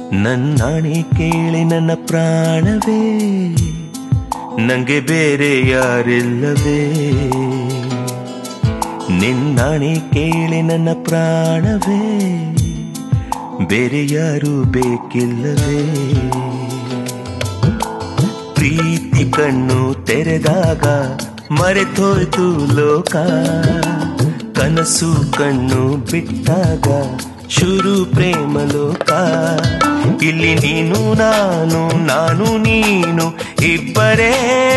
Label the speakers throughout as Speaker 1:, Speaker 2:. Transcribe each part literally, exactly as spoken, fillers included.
Speaker 1: ನನ್ನಾಣೆ ಕೇಳಿ ನನ್ನ ಪ್ರಾಣವೇ, ನಂಗೆ ಬೇರೆ ಯಾರಿಲ್ಲವೇ. ನಿನ್ನಾಣೆ ಕೇಳಿ ನನ್ನ ಪ್ರಾಣವೇ, ಬೇರೆ ಯಾರು ಬೇಕಿಲ್ಲವೇ. ಪ್ರೀತಿ ಕಣ್ಣು ತೆರೆದಾಗ ಮರೆತೋಯ್ತು ಲೋಕ, ಕನಸು ಕಣ್ಣು ಬಿಟ್ಟಾಗ ಶುರು ಪ್ರೇಮ ಲೋಕ. ಇಲ್ಲಿ ನೀನು ನಾನು, ನಾನು ನೀನು ಇಬ್ಬರೇ,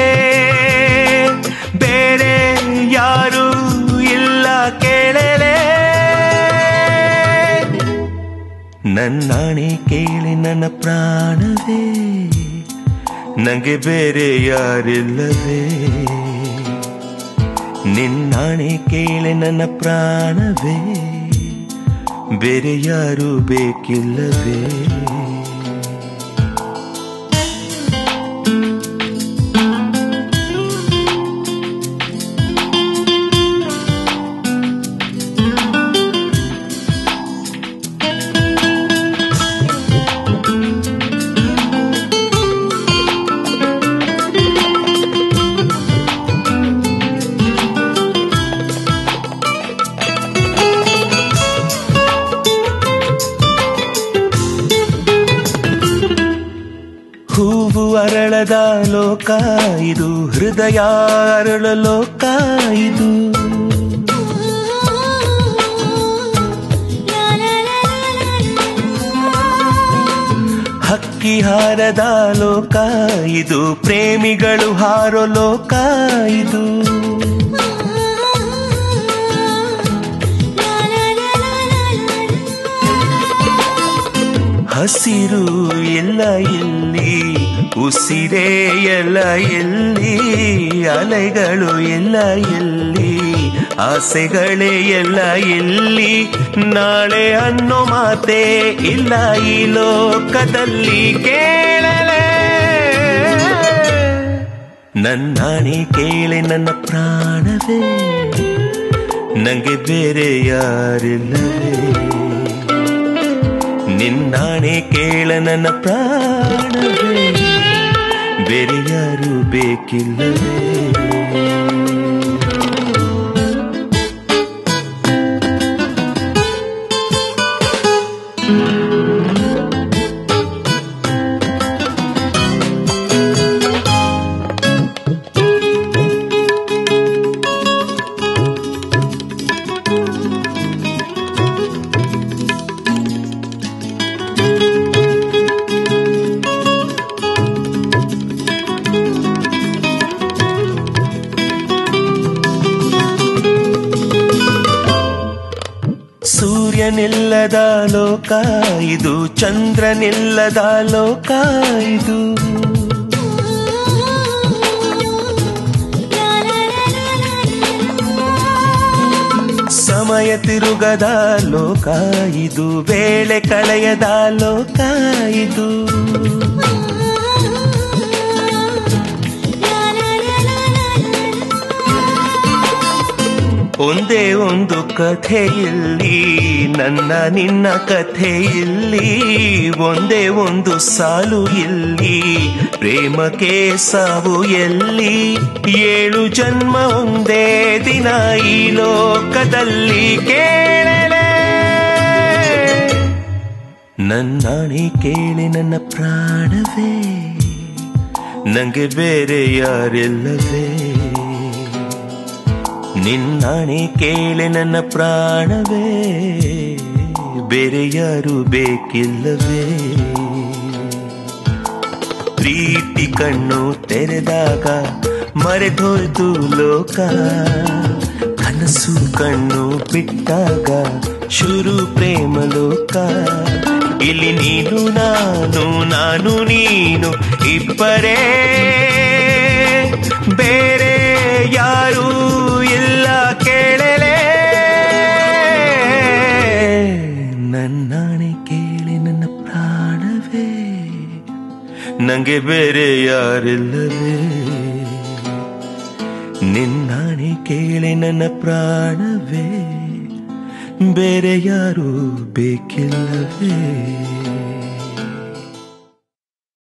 Speaker 1: ಬೇರೆ ಯಾರು ಇಲ್ಲ ಕೇಳಲೇ. ನನ್ನಾಣೆ ಕೇಳಿ ನನ್ನ ಪ್ರಾಣವೇ, ನಂಗೆ ಬೇರೆ ಯಾರಿಲ್ಲವೇ. ನಿನ್ನಾಣೆ ಕೇಳಿ ನನ್ನ ಪ್ರಾಣವೇ, ಬೇರೆ ಯಾರು ಬೇಕಿಲ್ಲವೇ. ಹೂವು ಅರಳದ ಲೋಕ ಇದು, ಹೃದಯ ಅರಳ ಲೋಕ ಇದು. ಹಕ್ಕಿ ಹಾರದ ಲೋಕ ಇದು, ಪ್ರೇಮಿಗಳು ಹಾರೋ ಲೋಕ ಇದು. ಹಸಿರು ಎಲ್ಲ ಎಲ್ಲಿ, ಉಸಿರೇ ಎಲ್ಲ ಎಲ್ಲಿ, ಅಲೆಗಳು ಎಲ್ಲ ಎಲ್ಲಿ, ಆಸೆಗಳೇ ಎಲ್ಲ ಎಲ್ಲಿ. ನಾಳೆ ಅನ್ನೋ ಮಾತೇ ಇಲ್ಲ ಈ ಲೋಕದಲ್ಲಿ ಕೇಳಲೇ. ನನ್ನಾಣೆ ಕೇಳಿ ನನ್ನ ಪ್ರಾಣವೇ, ನಂಗೆ ಬೇರೆ ಯಾರಿಲ್ಲವೇ. ನಿನ್ನಾಣೆ ಕೇಳ ನನ್ನ ಪ್ರಾಣವೇ, ಬೇರೆ ಯಾರು ಬೇಕಿಲ್ಲವೇ. ಸೂರ್ಯನಿಲ್ಲದ ಲೋಕ ಇದು, ಚಂದ್ರನಿಲ್ಲದ ಲೋಕ ಇದು. ಸಮಯ ತಿರುಗದ ಲೋಕ ಇದು, ವೇಳೆ ಕಳೆಯದ ಲೋಕ ಇದು. ಒಂದೇ ಒಂದು ಕಥೆ ಇಲ್ಲಿ, ನನ್ನ ನಿನ್ನ ಕಥೆ ಇಲ್ಲಿ. ಒಂದೇ ಒಂದು ಸಾಲು ಇಲ್ಲಿ, ಪ್ರೇಮಕ್ಕೆ ಸಾವು ಎಲ್ಲಿ. ಏಳು ಜನ್ಮ ಒಂದೇ ದಿನ ಈ ಲೋಕದಲ್ಲಿ ಕೇಳಲೇ. ನನ್ನಾಣೆ ಕೇಳಿ ನನ್ನ ಪ್ರಾಣವೇ, ನಂಗೆ ಬೇರೆ ಯಾರಿಲ್ಲವೇ. ನಿನ್ನಾಣೆ ಕೇಳಿ ನನ್ನ ಪ್ರಾಣವೇ, ಬೇರೆ ಯಾರು ಬೇಕಿಲ್ಲವೇ. ಪ್ರೀತಿ ಕಣ್ಣು ತೆರೆದಾಗ ಮರೆತೋಯ್ತು ಲೋಕ, ಕನಸು ಕಣ್ಣು ಬಿಟ್ಟಾಗ ಶುರು ಪ್ರೇಮ ಲೋಕ. ಇಲ್ಲಿ ನೀನು ನಾನು, ನಾನು ನೀನು ಇಬ್ಬರೇ, ಬೇರೆ ಯಾರು ಇಲ್ಲ ಕೇಳಲೇ. ನನ್ನಾಣೆ ಕೇಳಿ ನನ್ನ ಪ್ರಾಣವೇ, ನಂಗೆ ಬೇರೆ ಯಾರಿಲ್ಲವೇ. ನಿನ್ನಾಣೆ ಕೇಳಿ ನನ್ನ ಪ್ರಾಣವೇ, ಬೇರೆ ಯಾರು ಬೇಕಿಲ್ಲವೇ.